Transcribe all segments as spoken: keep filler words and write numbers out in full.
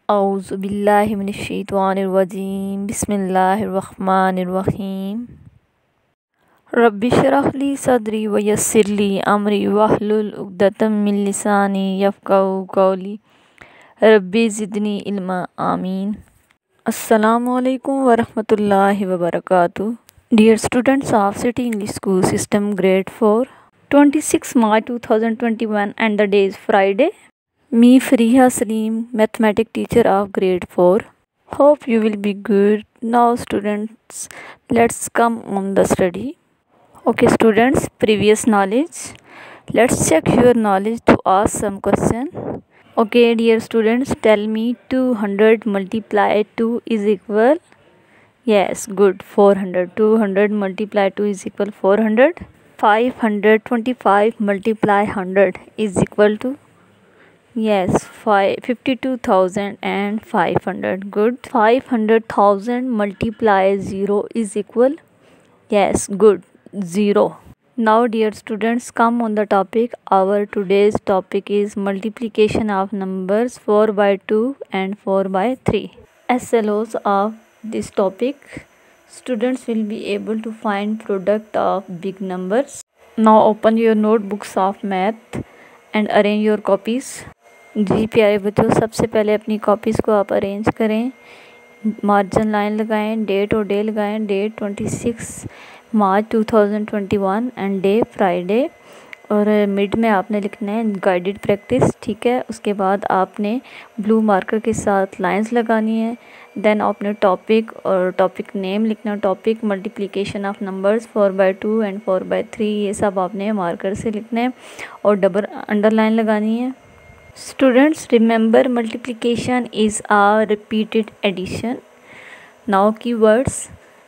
औज़ु बिल्लाहि मिनश्शैतानिर्रजीम बिस्मिल्लाहिर्रहमानिर्रहीम रब्बि इश्रह ली सदरी व यस्सिर ली अमरी वहलुल उक़दतम मिन लिसानी यफ़क़हू क़ौली रब्बि ज़िदनी इल्मा आमीन। अस्सलामु अलैकुम व रहमतुल्लाहि व बरकातुहू। Dear students of City English School System Grade four, twenty-six March two thousand twenty-one and the day is Friday. Me Fariha Salim, mathematics teacher of grade four. Hope you will be good. Now students, let's come on the study. Okay students, previous knowledge. Let's check your knowledge to ask some question. Okay dear students, tell me two hundred multiplied two is equal. Yes, good. four hundred. two hundred multiplied two is equal four hundred. five hundred twenty-five multiplied one hundred is equal to. Yes, fifty-two thousand five hundred. Good. five hundred thousand multiplied zero is equal. Yes, good. zero. Now dear students, come on the topic. Our today's topic is multiplication of numbers four by two and four by three. S L Os of this topic, students will be able to find product of big numbers. Now open your notebooks of math and arrange your copies. जी प्यारे बच्चों, सबसे पहले अपनी copies को आप arrange करें, margin line लगाएं, date और डे लगाएं। Date twenty six March two thousand twenty one and day Friday, और मिड में आपने लिखना है गाइडेड प्रैक्टिस, ठीक है। उसके बाद आपने ब्लू मार्कर के साथ लाइंस लगानी है। देन आपने टॉपिक और टॉपिक नेम लिखना, topic multiplication of numbers four by two and four by three, ये सब आपने मार्कर से लिखना है और डबल अंडरलाइन लगानी है। Students, remember multiplication is a repeated addition. Now keywords,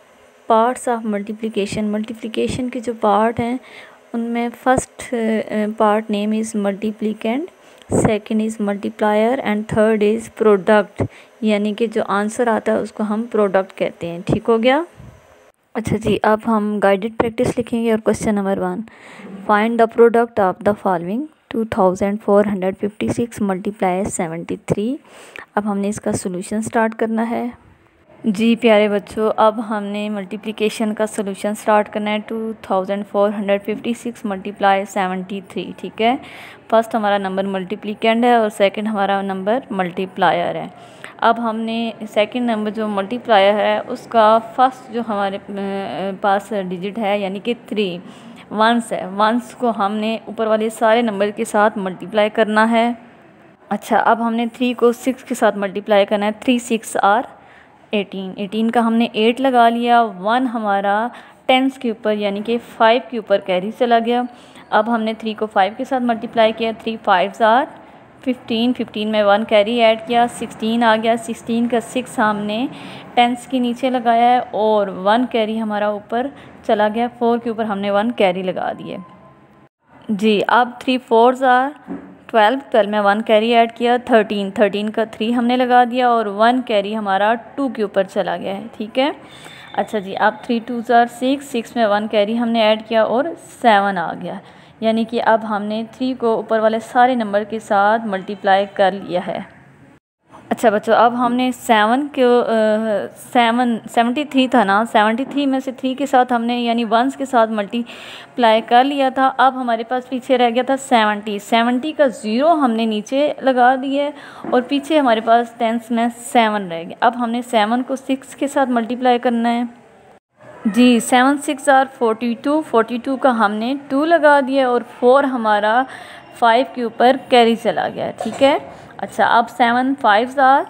parts of multiplication. Multiplication के जो part हैं उनमें first part name is multiplicand, second is multiplier and third is product, यानी कि जो आंसर आता है उसको हम प्रोडक्ट कहते हैं। ठीक हो गया। अच्छा जी, अब हम गाइडेड प्रैक्टिस लिखेंगे और question number one, find the product of the following two thousand four hundred fifty six multiply seventy three. अब हमने इसका सोल्यूशन स्टार्ट करना है। जी प्यारे बच्चों, अब हमने मल्टीप्लिकेशन का सोल्यूशन स्टार्ट करना है। Two thousand four hundred fifty six multiply seventy three, ठीक है। फर्स्ट हमारा नंबर मल्टीप्लिकेंड है और सेकंड हमारा नंबर मल्टीप्लायर है। अब हमने सेकंड नंबर जो मल्टीप्लायर है उसका फर्स्ट जो हमारे पास डिजिट है यानी कि थ्री वंस है, वंस को हमने ऊपर वाले सारे नंबर के साथ मल्टीप्लाई करना है। अच्छा, अब हमने थ्री को सिक्स के साथ मल्टीप्लाई करना है। Three six are eighteen, eighteen का हमने एट लगा लिया। वन हमारा टेंस के ऊपर यानी कि फाइव के ऊपर कैरी चला गया। अब हमने थ्री को फाइव के साथ मल्टीप्लाई किया। Three five are fifteen, fifteen में वन कैरी ऐड किया, सिक्सटीन आ गया। सिक्सटीन का सिक्स हमने टेंस के नीचे लगाया है और वन कैरी हमारा ऊपर चला गया। फोर के ऊपर हमने वन कैरी लगा दिए। जी, अब three fours are twelve, twelve में वन कैरी ऐड किया। थर्टीन, थर्टीन का थ्री हमने लगा दिया और वन कैरी हमारा टू के ऊपर चला गया है, ठीक है। अच्छा जी, अब three two are six, six में वन कैरी हमने ऐड किया और सेवन आ गया, यानी कि अब हमने थ्री को ऊपर वाले सारे नंबर के साथ मल्टीप्लाई कर लिया है। अच्छा बच्चों, अब हमने सेवन को सेवन सेवेंटी थ्री था ना, सेवेंटी थ्री में से थ्री के साथ हमने यानी वंस के साथ मल्टीप्लाई कर लिया था। अब हमारे पास पीछे रह गया था सेवेंटी, सेवेंटी का ज़ीरो हमने नीचे लगा दिए और पीछे हमारे पास टेंस में सेवन रह गया। अब हमने सेवन को सिक्स के साथ मल्टीप्लाई करना है। जी, seven six are forty two, forty two का हमने टू लगा दिया और फोर हमारा फाइव के ऊपर कैरी चला गया, ठीक है। अच्छा, अब seven five are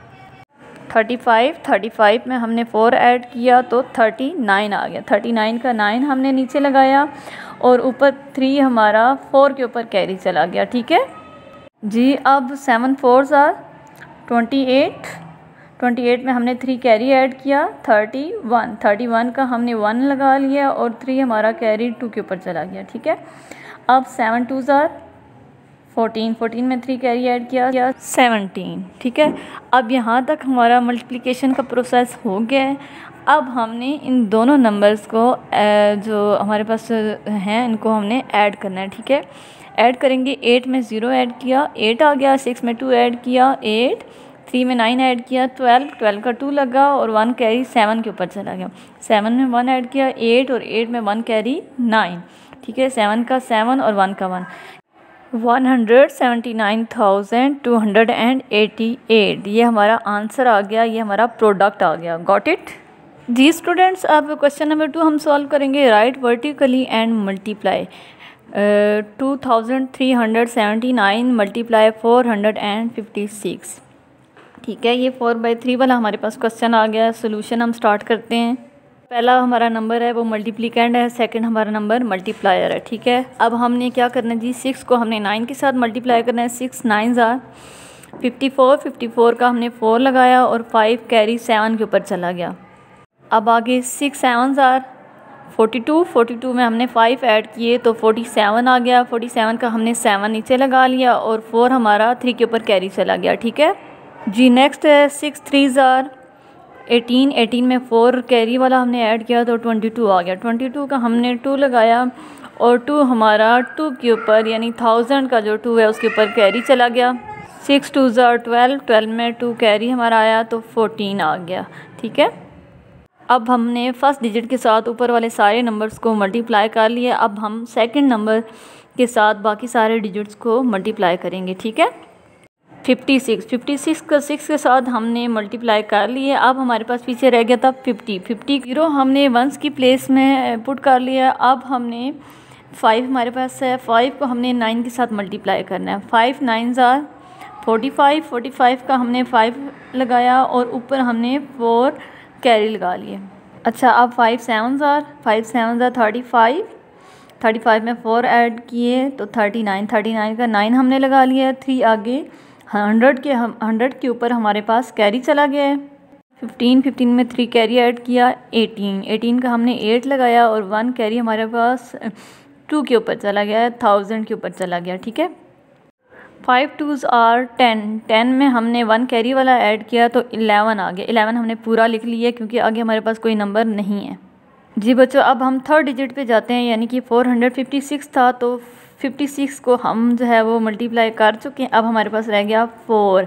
thirty five, thirty five में हमने फोर ऐड किया तो थर्टी नाइन आ गया। थर्टी नाइन का नाइन हमने नीचे लगाया और ऊपर थ्री हमारा फोर के ऊपर कैरी चला गया, ठीक है जी। अब seven fours are twenty eight, twenty eight में हमने थ्री कैरी ऐड किया। थर्टी वन, थर्टी वन का हमने वन लगा लिया और थ्री हमारा कैरी टू के ऊपर चला गया, ठीक है। अब seven two are fourteen, fourteen में थ्री कैरी ऐड किया सेवनटीन, ठीक है। अब यहाँ तक हमारा मल्टीप्लिकेशन का प्रोसेस हो गया है। अब हमने इन दोनों नंबर्स को जो हमारे पास हैं इनको हमने ऐड करना है, ठीक है। ऐड करेंगे, एट में ज़ीरो ऐड किया, एट आ गया। सिक्स में टू ऐड किया, एट। थ्री में नाइन ऐड किया ट्वेल्व, ट्वेल्व का टू लगा और वन कैरी सेवन के ऊपर चला गया। सेवन में वन ऐड किया एट और एट में वन कैरी नाइन, ठीक है। सेवन का सेवन और वन का one, one hundred seventy nine thousand two hundred and eighty eight, ये हमारा आंसर आ गया, ये हमारा प्रोडक्ट आ गया। गॉट इट जी स्टूडेंट्स। अब क्वेश्चन नंबर टू हम सॉल्व करेंगे। Write vertically and multiply two thousand three hundred seventy nine multiply four hundred and fifty six, ठीक है। ये फोर बाई थ्री वाला हमारे पास क्वेश्चन आ गया। सोल्यूशन हम स्टार्ट करते हैं। पहला हमारा नंबर है वो मल्टीप्लिकेंड है, सेकंड हमारा नंबर मल्टीप्लायर है, ठीक है। अब हमने क्या करना है जी, सिक्स को हमने नाइन के साथ मल्टीप्लाई करना है। Six nine are fifty four, fifty four का हमने फोर लगाया और फाइव कैरी सेवन के ऊपर चला गया। अब आगे six seven are forty two, forty two में हमने फाइव ऐड किए तो फोर्टी सेवन आ गया। फोर्टी सेवन का हमने सेवन नीचे लगा लिया और फोर हमारा थ्री के ऊपर कैरी चला गया, ठीक है जी। नेक्स्ट है six three are eighteen, eighteen में फोर कैरी वाला हमने ऐड किया तो ट्वेंटी टू आ गया। ट्वेंटी टू का हमने टू लगाया और टू हमारा टू के ऊपर यानी थाउजेंड का जो टू है उसके ऊपर कैरी चला गया। Six two are twelve, twelve में टू कैरी हमारा आया तो फोर्टीन आ गया, ठीक है। अब हमने फर्स्ट डिजिट के साथ ऊपर वाले सारे नंबर्स को मल्टीप्लाई कर लिए। अब हम सेकंड नंबर के साथ बाकी सारे डिजिट्स को मल्टीप्लाई करेंगे, ठीक है। फिफ्टी सिक्स, फिफ्टी सिक्स का सिक्स के साथ हमने मल्टीप्लाई कर लिए। अब हमारे पास पीछे रह गया था फिफ्टी, फिफ्टी जीरो हमने वंस की प्लेस में पुट कर लिया। अब हमने फाइव हमारे पास है, फाइव को हमने नाइन के साथ मल्टीप्लाई करना है। Five nine are forty five, forty five का हमने फाइव लगाया और ऊपर हमने फोर कैरी लगा लिए। अच्छा, अब five seven are five seven are thirty five, thirty five में फोर ऐड किए तो थर्टी नाइन, थर्टी नाइन का नाइन हमने लगा लिया। थ्री आगे हंड्रेड के हम हंड्रेड के ऊपर हमारे पास कैरी चला गया है। फिफ्टीन, फिफ्टीन में थ्री कैरी ऐड किया एटीन, एटीन का हमने एट लगाया और वन कैरी हमारे पास टू के ऊपर चला गया है, थाउजेंड के ऊपर चला गया, ठीक है। Five twos are ten, ten में हमने वन कैरी वाला ऐड किया तो इलेवन आ गया। इलेवन हमने पूरा लिख लिया क्योंकि आगे हमारे पास कोई नंबर नहीं है जी बच्चों। अब हम थर्ड डिजिट पे जाते हैं, यानी कि फोर हंड्रेड फिफ्टी सिक्स था तो फिफ्टी सिक्स को हम जो है वो मल्टीप्लाई कर चुके हैं। अब हमारे पास रह गया four,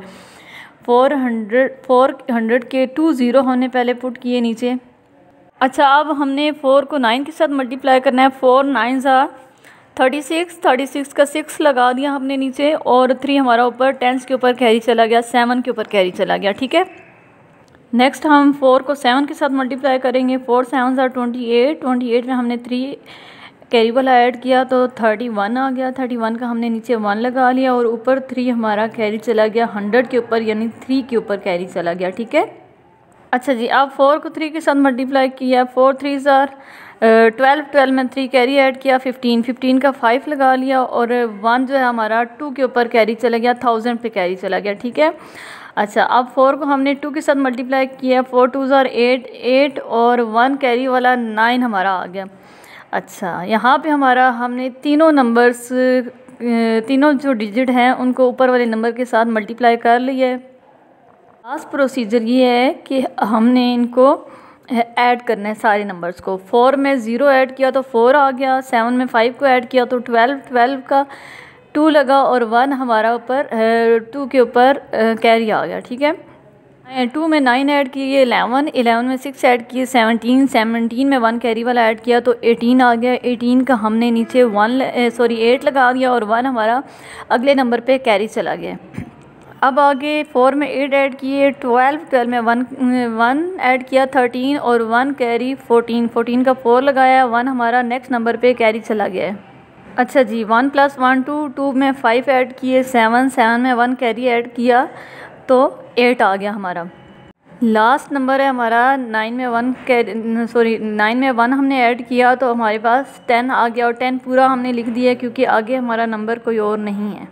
four hundred four hundred के टू ज़ीरो हमने पहले पुट किए नीचे। अच्छा, अब हमने फोर को नाइन के साथ मल्टीप्लाई करना है। Four nine are thirty six, thirty six का सिक्स लगा दिया हमने नीचे और थ्री हमारा ऊपर टेंस के ऊपर कैरी चला गया, सेवन के ऊपर कैरी चला गया, ठीक है। नेक्स्ट हम फोर को सेवन के साथ मल्टीप्लाई करेंगे। Four seven are twenty eight, twenty eight में हमने थ्री कैरी वाला ऐड किया तो थर्टी वन आ गया। थर्टी वन का हमने नीचे वन लगा लिया और ऊपर थ्री हमारा कैरी चला गया हंड्रेड के ऊपर, यानी थ्री के ऊपर कैरी चला गया, ठीक है। अच्छा जी, अब फोर को थ्री के साथ मल्टीप्लाई किया। Four three are twelve, twelve में थ्री कैरी ऐड किया। फिफ्टीन, फिफ्टीन का फाइव लगा लिया और वन जो है हमारा टू के ऊपर कैरी चला गया, थाउजेंड पे कैरी चला गया, ठीक है। अच्छा, अब फोर को हमने टू के साथ मल्टीप्लाई किया। Four two are eight, eight और वन कैरी वाला नाइन हमारा आ गया। अच्छा, यहाँ पे हमारा हमने तीनों नंबर्स तीनों जो डिजिट हैं उनको ऊपर वाले नंबर के साथ मल्टीप्लाई कर लिया है। लास्ट प्रोसीजर ये है कि हमने इनको ऐड करना है सारे नंबर्स को। फोर में ज़ीरो ऐड किया तो फोर आ गया, सेवन में फाइव को ऐड किया तो ट्वेल्व, ट्वेल्व का टू लगा और वन हमारा ऊपर टू के ऊपर कैरी आ गया, ठीक है। टू में नाइन ऐड किए, इलेवन, इलेवन में सिक्स ऐड किए, सेवनटीन, सेवनटीन में वन कैरी वाला ऐड किया तो एटीन आ गया। एटीन का हमने नीचे वन सॉरी एट लगा दिया और वन हमारा अगले नंबर पे कैरी चला गया। अब आगे फोर में एट ऐड किए, ट्वेल्व, ट्वेल्व में वन वन ऐड किया, थर्टीन और वन कैरी फोर्टीन, फोर्टीन का फोर लगाया, वन हमारा नेक्स्ट नंबर पे कैरी चला गया है। अच्छा जी, one plus one two, two में फाइव ऐड किए, सेवन, सेवन में वन कैरी ऐड किया तो एट आ गया हमारा। लास्ट नंबर है हमारा नाइन में वन कैरी सॉरी नाइन में वन हमने ऐड किया तो हमारे पास टेन आ गया और टेन पूरा हमने लिख दिया क्योंकि आगे हमारा नंबर कोई और नहीं है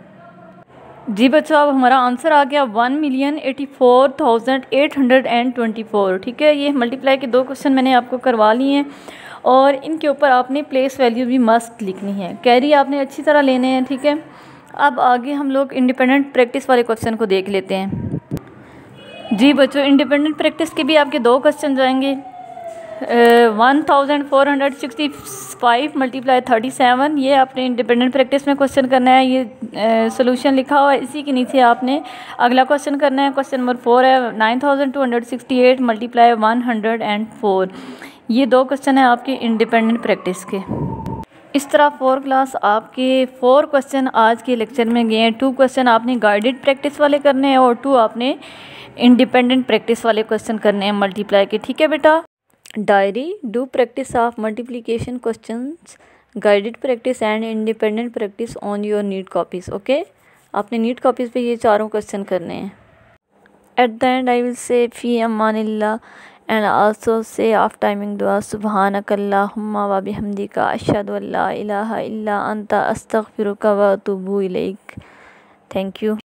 जी बच्चों। अब हमारा आंसर आ गया one million eighty four thousand eight hundred and twenty four, ठीक है। ये मल्टीप्लाई के दो क्वेश्चन मैंने आपको करवा लिए हैं और इनके ऊपर आपने प्लेस वैल्यू भी मस्ट लिखनी है। कैरी आपने अच्छी तरह लेने हैं, ठीक है। अब आगे हम लोग इंडिपेंडेंट प्रैक्टिस वाले क्वेश्चन को देख लेते हैं जी बच्चों। इंडिपेंडेंट प्रैक्टिस के भी आपके दो क्वेश्चन जाएंगे। One thousand four hundred sixty five multiply thirty seven, ये आपने इंडिपेंडेंट प्रैक्टिस में क्वेश्चन करना है। ये सोल्यूशन लिखा हुआ है, इसी के नीचे आपने अगला क्वेश्चन करना है। क्वेश्चन नंबर फोर है nine thousand two hundred sixty eight multiply one hundred and four. ये दो क्वेश्चन हैं आपके इंडिपेंडेंट प्रैक्टिस के। इस तरह फोर क्लास आपके फोर क्वेश्चन आज के लेक्चर में गए हैं। टू क्वेश्चन आपने गाइडेड प्रैक्टिस वाले करने हैं और टू आपने इंडिपेंडेंट प्रैक्टिस वाले क्वेश्चन करने हैं मल्टीप्लाई के। ठीक है बेटा। Diary, do practice of multiplication questions, guided practice and independent practice on your neat copies. Okay, आपने नीट कॉपीज पे ये चारों क्वेश्चन करने हैं। At the end I will say फी अमानिल्लाह and also say of timing दुआ सुब्हानक अल्लाहुम्मा व बिहम्दिका अशहदु अल्ला इलाहा इल्ला अंता अस्तगफिरुका व अतूबु इलैक। Thank you.